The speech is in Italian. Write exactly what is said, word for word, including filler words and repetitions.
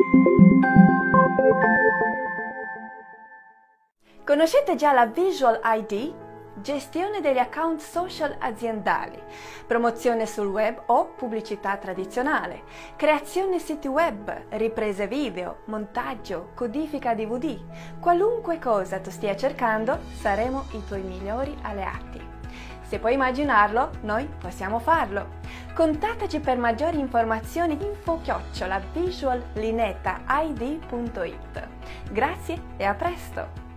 Conoscete già la Visual I D? Gestione degli account social aziendali, promozione sul web o pubblicità tradizionale, creazione siti web, riprese video, montaggio, codifica D V D. Qualunque cosa tu stia cercando, saremo i tuoi migliori alleati. Se puoi immaginarlo, noi possiamo farlo. Contattaci per maggiori informazioni info chiocciola visual linetta i d punto it. Grazie e a presto!